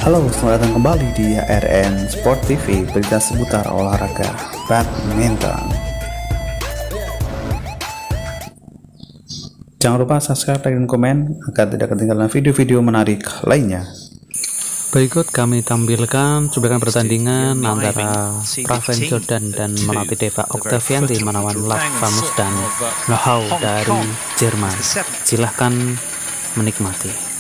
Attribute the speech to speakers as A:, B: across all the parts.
A: Halo, selamat datang kembali di ARN Sport TV, berita seputar olahraga badminton. Jangan lupa subscribe, like, dan komen agar tidak ketinggalan video-video menarik lainnya.
B: Berikut kami tampilkan cuplikan pertandingan antara Praven Jordan dan Melati Deva Octavianti melawan Lav Famus dan Lohau dari Jerman. Silahkan menikmati.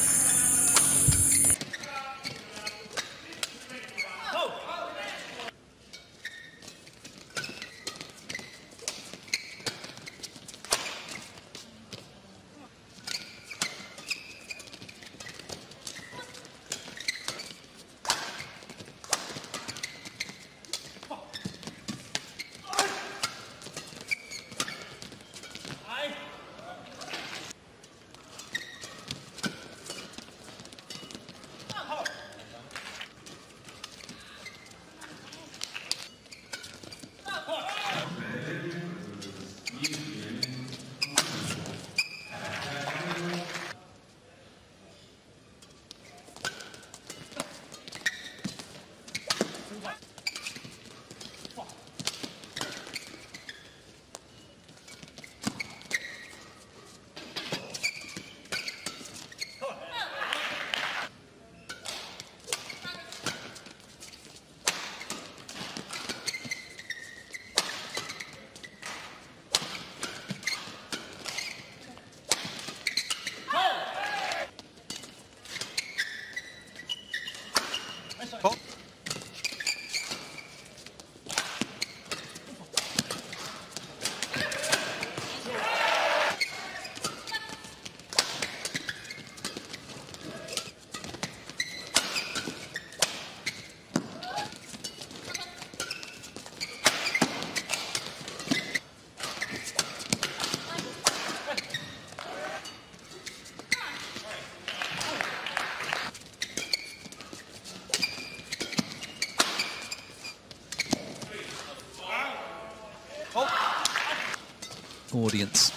C: Audience.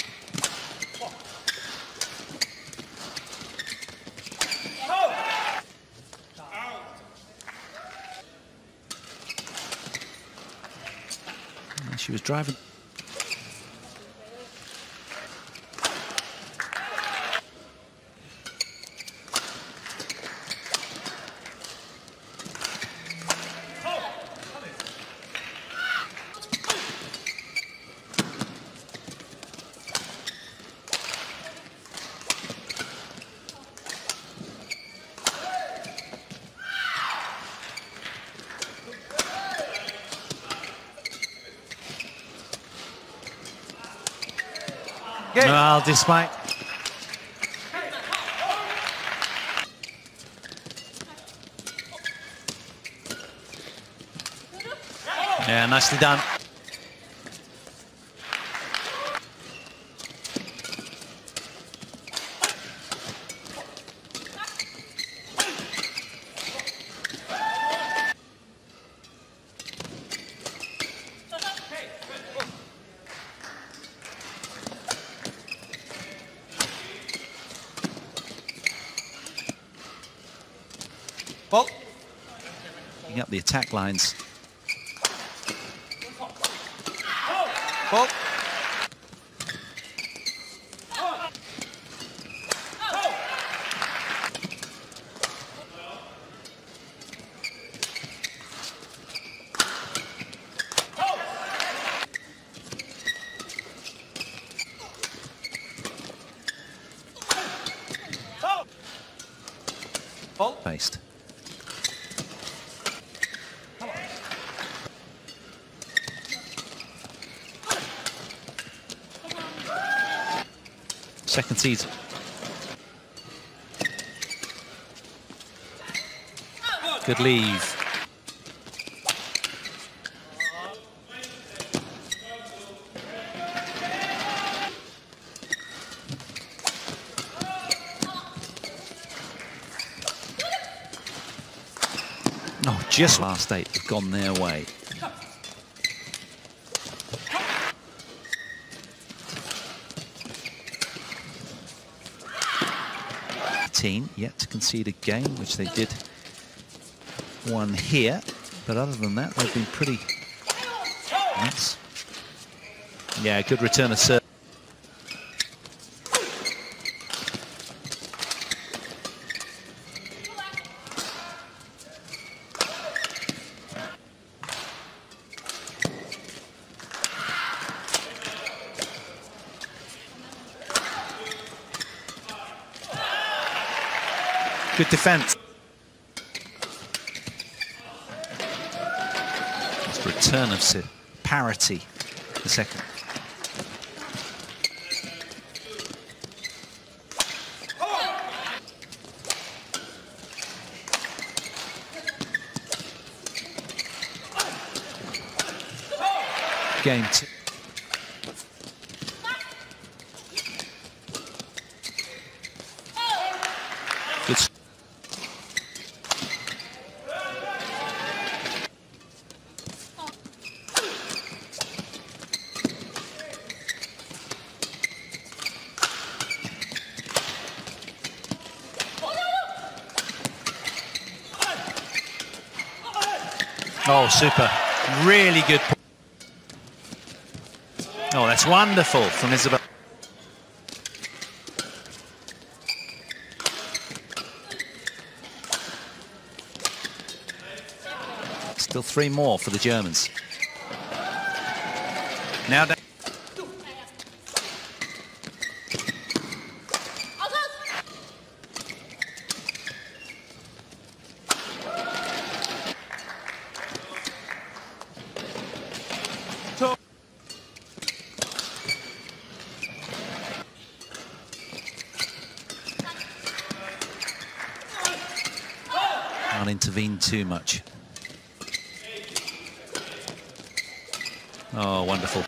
C: She was driving. Well, despite nicely done. Well, picking up the attack lines. Well. Faced. Second seed. Good leave. Oh, just last 8 have gone their way. Yet to concede a game, which they did one here, but other than that, they've been pretty nice. Yeah, good return of serve. Good defense. Just return of parity. The second. Game 2. Good. Oh, super. Really good. Oh, that's wonderful from Isabel. Still 3 more for the Germans. Now down. Can't intervene too much. Oh, wonderful.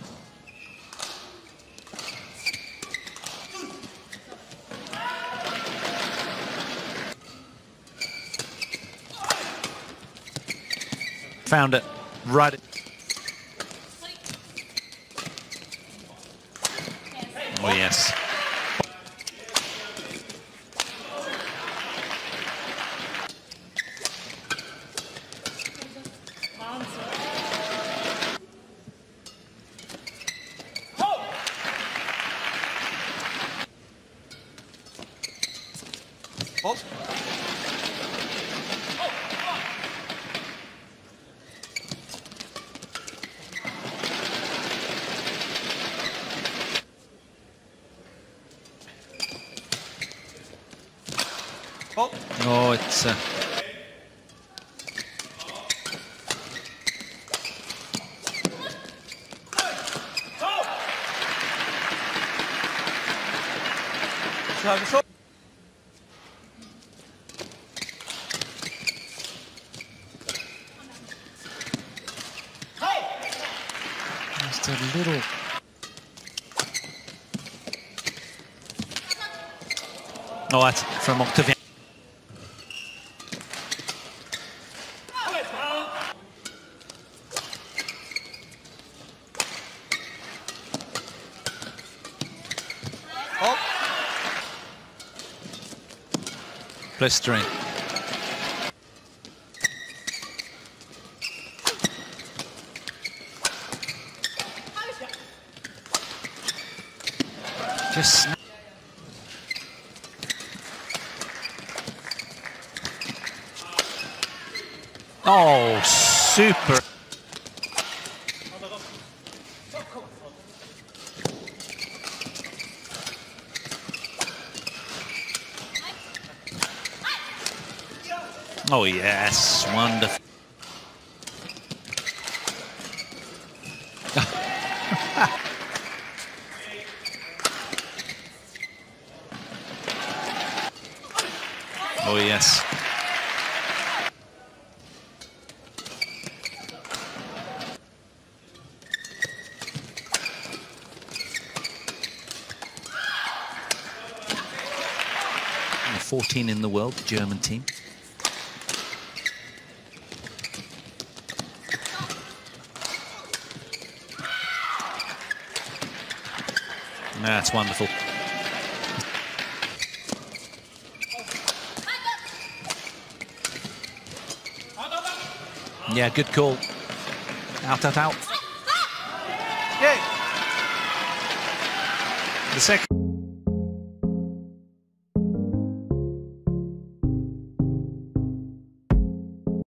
C: Found it. Right. Oh, yes. Oh, it's just a little. Oh, that's from Octavian. Blistering. Just oh, super. Oh, yes, wonderful. Oh, yes. And 14 in the world, the German team. That's wonderful. Yeah, good call. Out. The second.